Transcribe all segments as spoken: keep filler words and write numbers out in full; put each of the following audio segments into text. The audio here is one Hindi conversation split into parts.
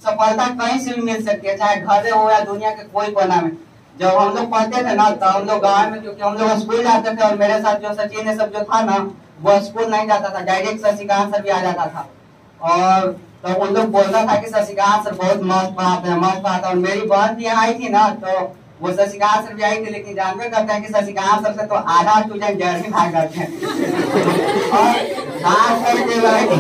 सफलता कहीं से भी मिल सकती है, चाहे घर हो या दुनिया के कोई कोना में। जब हम लोग पढ़ते थे ना तो हम लोग गाँव में, क्योंकि हम लोग स्कूल जाते थे और मेरे साथ जो सचिन ये सब जो था ना वो स्कूल नहीं जाता था, डायरेक्ट शशिकांत सर भी आ जाता था। और तो उन लोग बोलता था कि शशिकांत सर बहुत मस्त पढ़ाते हैं, मस्त पढ़ाते हैं। और मेरी बहन भी यहाँ आई थी ना तो वो शशिकांत सर भी आई थी, लेकिन जानते करते हैं कि शशिकांत सर से तो आधा स्टूडेंट डर ही भाग जाते हैं। और खास करके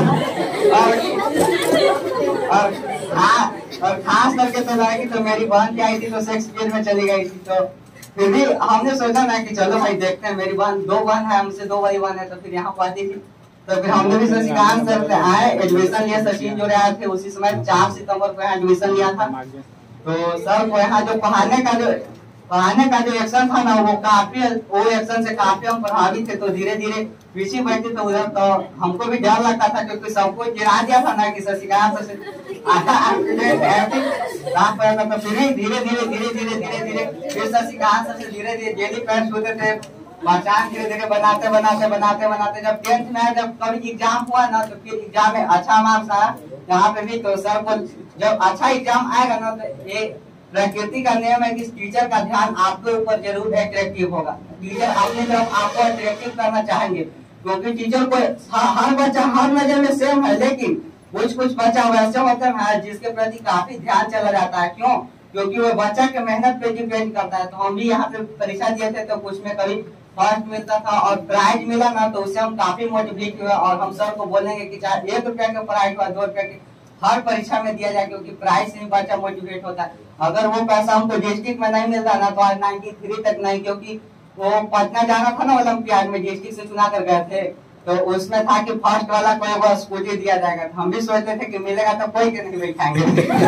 और हाँ और खास करके तो लड़की तो मेरी बहन की आई थी तो शेक्सपियर में चली गई थी। तो फिर भी हमने सोचा ना कि चलो भाई देखते हैं, मेरी बहन दो बहन है, हमसे दो बड़ी बहन है, तो फिर यहाँ पढ़ती थी। तो फिर हमने भी शशिकांत सर से आए, एडमिशन लिया, सचिन जो आए थे उसी समय चार सितंबर को यहाँ एडमिशन लिया था। तो सर को यहाँ जो पढ़ाने का जो पढ़ाने का जो एक्शन था ना वो काफी वो एक्शन से काफी हम प्रभावित थे। तो धीरे धीरे पीछे बैठे तो उधर तो हमको भी डर लगता था, क्योंकि सबको गिरा दिया था ना कि शशिकांत सर से आधा काम पड़ा था। तो फिर धीरे धीरे धीरे धीरे धीरे धीरे फिर शशिकांत सर से धीरे धीरे डेली पैर छूते थे, पहचान धीरे धीरे बनाते बनाते बनाते बनाते जब टेंथ में जब कभी एग्जाम हुआ ना तो फिर एग्जाम में अच्छा मार्क्स आया यहाँ पे भी। तो सर को जब अच्छा एग्जाम आएगा ना तो ये प्रकृति का नियम है कि टीचर का ध्यान आपके ऊपर जरूर अट्रैक्टिव होगा। टीचर अपनी तरफ आपको अट्रैक्टिव करना चाहेंगे, क्योंकि टीचर को हर बच्चा हर नजर में सेम है, लेकिन कुछ कुछ बच्चा वैसे होते हैं जिसके प्रति काफी ध्यान चला जाता है। क्यों? क्योंकि वो बच्चा के मेहनत पे डिपेंड करता है। तो हम भी यहाँ पे परीक्षा दिए थे तो कुछ में कभी फर्स्ट मिलता था और प्राइज मिला ना तो उससे हम काफी मोटिवेट हुए। और हम सर को बोलेंगे कि चाहे एक रुपया का प्राइज हुआ, दो रुपया के, हर परीक्षा में दिया जाए, क्योंकि प्राइज से ही बच्चा मोटिवेट होता है। अगर वो पैसा हमको डिस्ट्रिक्ट में नहीं मिलता ना तो आज नाइन्टी थ्री तक नहीं, क्योंकि वो पटना जाना था ना ओलंपियाड में, डिस्ट्रिक्ट से चुना कर गए थे। तो उसमें था कि फर्स्ट वाला कोई वो स्कूटी दिया जाएगा। तो हम भी सोचते थे कि मिलेगा तो कोई के नहीं बैठाएंगे।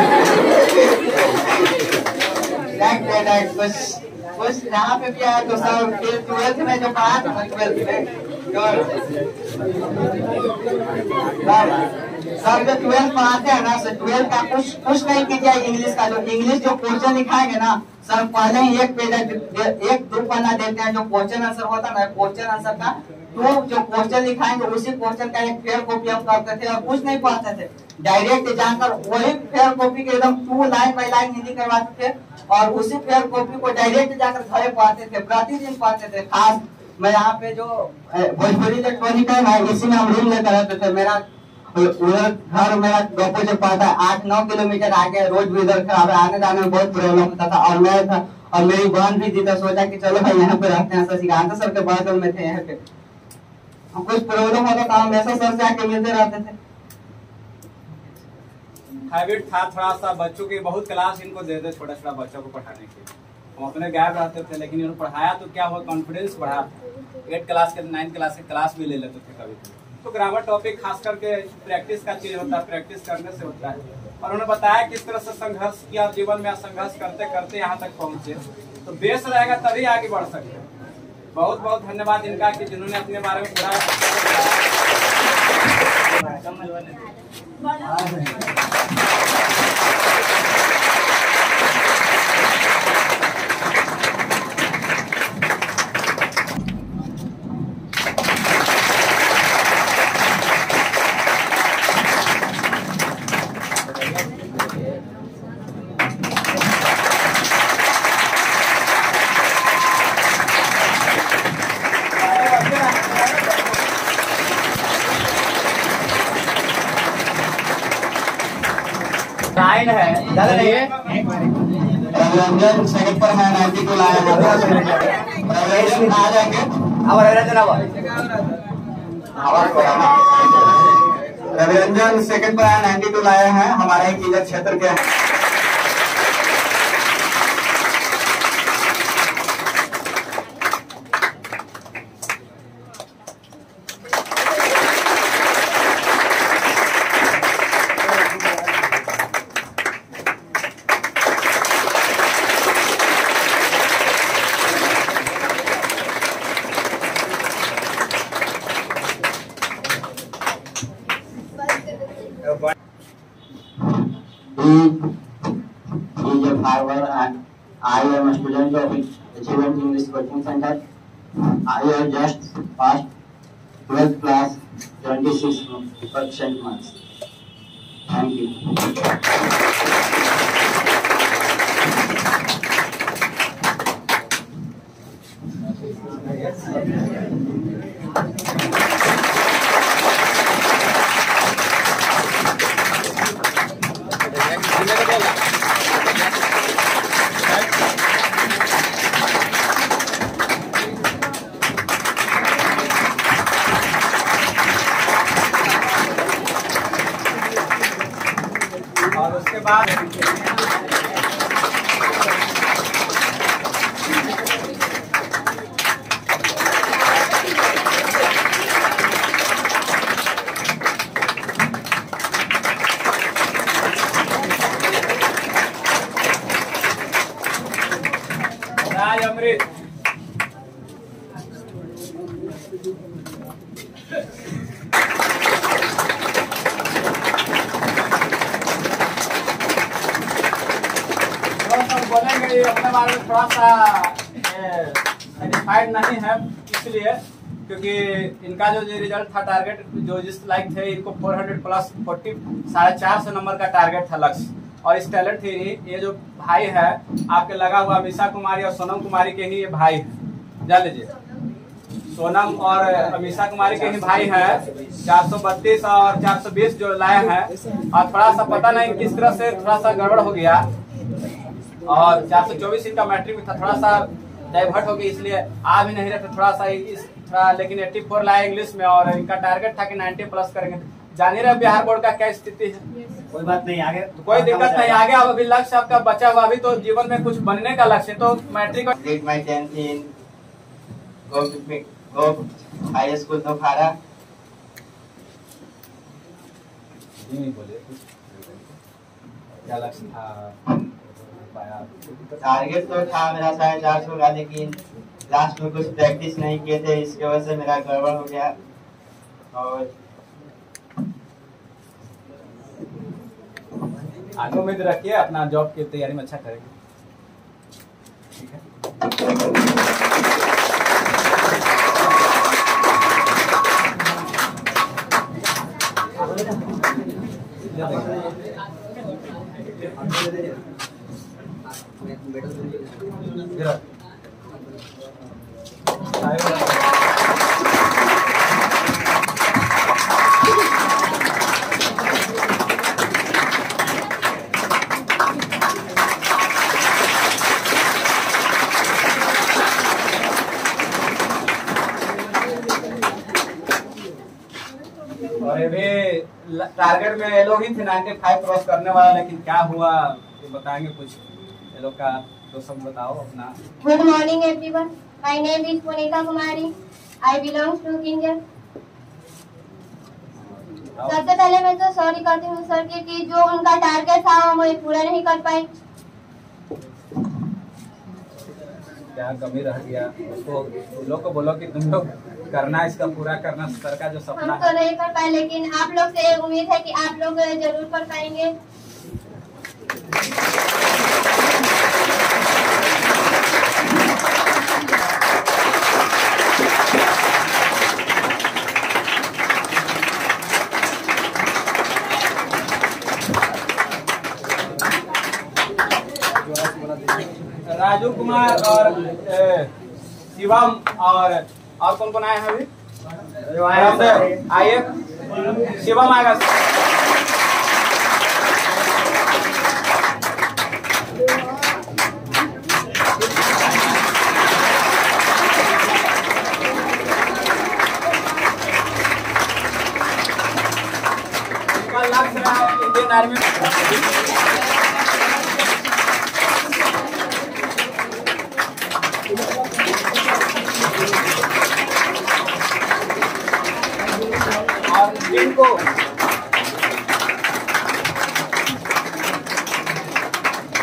कुछ कुछ यहाँ पे भी आया तो सब ट्वेल्थ में जो पढ़ा था ट्वेल्थ में सर जो ट्वेल्थ पढ़ाते हैं ना सर ट्वेल्थ का कुछ कुछ नहीं कीजिए। इंग्लिश का जो इंग्लिश जो क्वेश्चन लिखाएंगे ना सर पहले ही एक पेज एक दो पन्ना देते हैं, जो क्वेश्चन आंसर होता है ना क्वेश्चन आंसर का तो जो क्वेश्चन लिखाएंगे उसी क्वेश्चन का एक फेयर कॉपी हम करते थे और कुछ नहीं पढ़ते थे, डायरेक्ट जाकर वही फेयर कॉपी के एकदम two line by line Hindi करवाते थे और उसी फेयर कॉपी को डायरेक्ट जाकर घरे पढ़ते थे, प्रतिदिन पढ़ते थे। खास मैं यहाँ पे जो भोजपुरी इलेक्ट्रॉनिक है ना इसी में हम रूम लेकर रहते थे। मेरा उधर घर मेरा गप्पो से पड़ता है आठ नौ किलोमीटर आगे, रोज भी इधर खराब है, आने जाने में बहुत प्रॉब्लम होता था। और मैं था और मेरी बहन भी थी तो सोचा कि चलो भाई यहाँ पे रहते हैं, शशिकांत सर के बगल में थे यहाँ पे, कुछ प्रॉब्लम होता था हम ऐसा सर से आके मिलते रहते थे। हैबिट था थोड़ा सा बच्चों के, बहुत क्लास इनको दे दे छोटा छोटा बच्चों को पढ़ाने के, हम अपने गैप रहते थे लेकिन इन्होंने पढ़ाया तो क्या हुआ कॉन्फिडेंस बढ़ा। एट क्लास के नाइन्थ क्लास के क्लास भी ले लेते थे कभी कभी। तो ग्रामर टॉपिक खास करके प्रैक्टिस का चीज होता है, प्रैक्टिस करने से होता है। और उन्होंने बताया किस तरह से संघर्ष किया जीवन में, संघर्ष करते करते यहाँ तक पहुंचे। तो बेस रहेगा तभी आगे बढ़ सकते हैं। बहुत बहुत धन्यवाद इनका कि जिन्होंने अपने बारे में पूरा लाइन है रविरंजन सेकंड पर है नाइन्टी टू लाया है। रविरंजन आ जाएंगे अब रविरंजन अब रविरंजन सेकंड पर है नाइन्टी टू लाया है, हमारे ही किलर क्षेत्र के हैं। He is a farmer and I am a student of Achievement English Coaching Center. I have just passed twelfth class, twenty-six percent marks. Thank you. राज अमृत। बोलेंगे अपने बारे में थोड़ा सा सेटिस्फाइड नहीं है, इसलिए क्योंकि इनका जो रिजल्ट था, टारगेट जो जिस लाइक थे, इनको चार सौ प्लस चालीस साढ़े चार सौ नंबर का टारगेट था लक्ष्य। और इस टैलेंट थ्योरी ये जो भाई है आपके लगा हुआ अमीषा कुमारी और सोनम कुमारी के ही ये भाई है, जान लीजिए। सोनम और अमीषा कुमारी के ही भाई है। चार सौ बत्तीस और चार सौ बीस जो लाए हैं, और थोड़ा सा पता नहीं किस तरह से थोड़ा सा गड़बड़ हो गया, और चार सौ चौबीस इनका मैट्रिक में था, थोड़ा सा डाइवर्ट हो गई, इसलिए आ भी नहीं रहे, थोड़ा सा इस थोड़ा, लेकिन चौरासी लाए इंग्लिश में, और इनका टारगेट था कि नब्बे प्लस करेंगे। जान ही रहे बिहार बोर्ड का क्या स्थिति है। कोई बात नहीं, आगे तो कोई दिक्कत नहीं, आगे अब अभी लक्ष्य आपका बचा हुआ, अभी तो जीवन में कुछ बनने का लक्ष्य, तो matric did my tenth in Gopi Gopi High School दोफारा। नहीं बोले क्या लक्ष्य था, टारगेट तो था मेरा साढ़े चार सौ का, लेकिन लास्ट में कुछ प्रैक्टिस नहीं किए थे, इसकी वजह से मेरा गड़बड़ हो गया। और आगे उम्मीद रखिए अपना जॉब की तैयारी में अच्छा करेंगे, ठीक है। और ये भी टारगेट में ये लोग ही थे पचानवे क्रॉस करने वाला, लेकिन क्या हुआ ये बताएंगे कुछ ये लोग का, तो सब बताओ अपना। Good morning everyone, my name is Punita Kumari, I belongs to Kinjar. सबसे पहले मैं तो सॉरी करती हूँ सर की कि जो उनका टारगेट था वो मैं पूरा नहीं कर पाई। क्या कमी रह गया, उसको लोग को बोलो कि तुम लोग करना, इसका पूरा करना सर का जो सपना हम तो नहीं कर पाए, लेकिन आप लोग से उम्मीद है कि आप लोग जरूर कर पाएंगे। राजू कुमार और शिवम और और कौन कौन आए हैं अभी, आइए शिवम आएगा। इनका लक्ष्य रहा है इंडियन आर्मी और इनको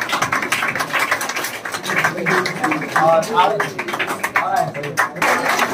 और और